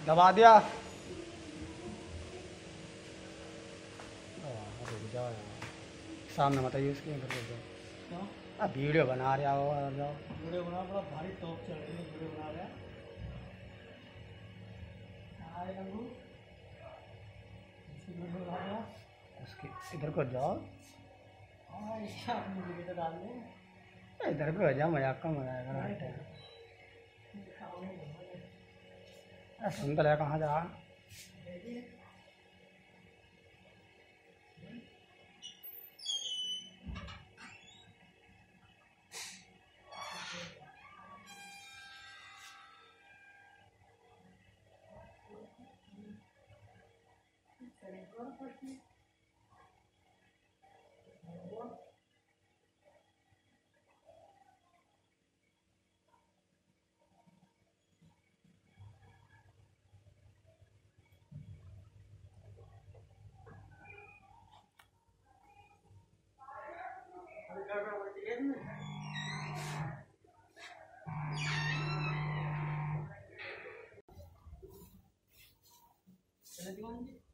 दबा दिया। रुक जाओ यार, सामने मत आइए उसके अंदर रुक जाओ। अब वीडियो बना रहा हो, जाओ वीडियो बना, बड़ा भारी टॉप चल रही है, वीडियो बना रहा है। उसके इधर को जाओ, डाल दे, इधर पे हो जाओ, मजाक का मजा आएगा। सुन तो ले, कहाँ जा। चले